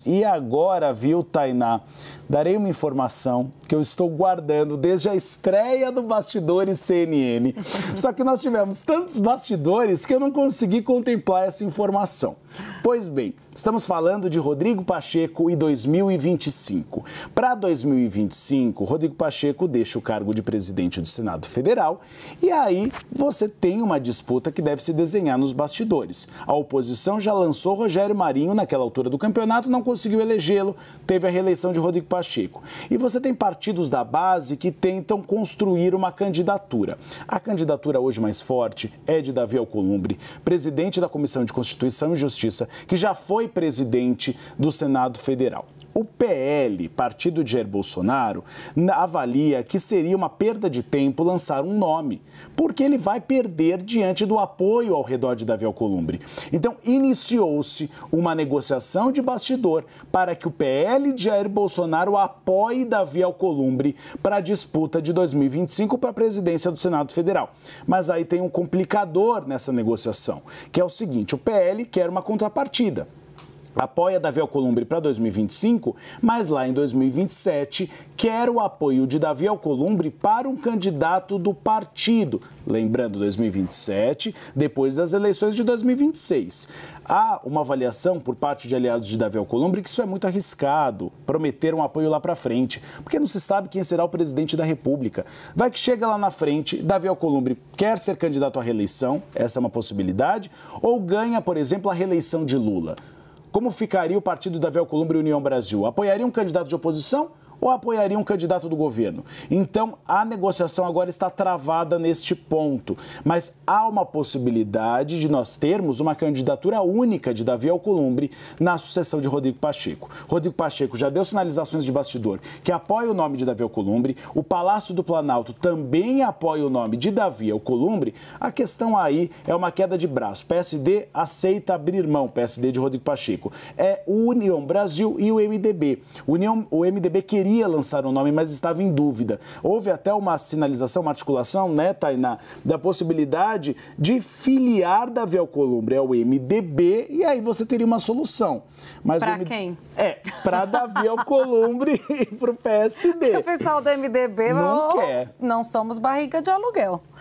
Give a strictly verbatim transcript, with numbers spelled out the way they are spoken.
E agora, viu, Tainá, darei uma informação que eu estou guardando desde a estreia do Bastidores C N N. Só que nós tivemos tantos bastidores que eu não consegui contemplar essa informação. Pois bem, estamos falando de Rodrigo Pacheco e dois mil e vinte e cinco. Para dois mil e vinte e cinco, Rodrigo Pacheco deixa o cargo de presidente do Senado Federal e aí você tem uma disputa que deve se desenhar nos bastidores. A oposição já lançou Rogério Marinho naquela altura do campeonato, não conseguiu elegê-lo, teve a reeleição de Rodrigo Pacheco. E você tem partidos da base que tentam construir uma candidatura. A candidatura hoje mais forte é de Davi Alcolumbre, presidente da Comissão de Constituição e Justiça, que já foi presidente do Senado Federal. O P L, partido de Jair Bolsonaro, avalia que seria uma perda de tempo lançar um nome, porque ele vai perder diante do apoio ao redor de Davi Alcolumbre. Então, iniciou-se uma negociação de bastidor para que o P L de Jair Bolsonaro apoie Davi Alcolumbre para a disputa de dois mil e vinte e cinco para a presidência do Senado Federal. Mas aí tem um complicador nessa negociação, que é o seguinte: o P L quer uma contrapartida. Apoia Davi Alcolumbre para dois mil e vinte e cinco, mas lá em dois mil e vinte e sete quer o apoio de Davi Alcolumbre para um candidato do partido. Lembrando, dois mil e vinte e sete, depois das eleições de dois mil e vinte e seis. Há uma avaliação por parte de aliados de Davi Alcolumbre que isso é muito arriscado, prometer um apoio lá para frente, porque não se sabe quem será o presidente da República. Vai que chega lá na frente, Davi Alcolumbre quer ser candidato à reeleição, essa é uma possibilidade, ou ganha, por exemplo, a reeleição de Lula. Como ficaria o partido Davi Alcolumbre e União Brasil? Apoiaria um candidato de oposição ou apoiaria um candidato do governo? Então, a negociação agora está travada neste ponto. Mas há uma possibilidade de nós termos uma candidatura única de Davi Alcolumbre na sucessão de Rodrigo Pacheco. Rodrigo Pacheco já deu sinalizações de bastidor que apoia o nome de Davi Alcolumbre. O Palácio do Planalto também apoia o nome de Davi Alcolumbre. A questão aí é uma queda de braço. P S D aceita abrir mão, P S D de Rodrigo Pacheco. É o União Brasil e o M D B. União, o M D B queria Queria lançar um nome, mas estava em dúvida. Houve até uma sinalização, uma articulação, né, Tainá, da possibilidade de filiar Davi Alcolumbre ao M D B e aí você teria uma solução. Para M... quem? É, para Davi Alcolumbre e para o P S D. O pessoal do M D B não oh, quer. Não somos barriga de aluguel.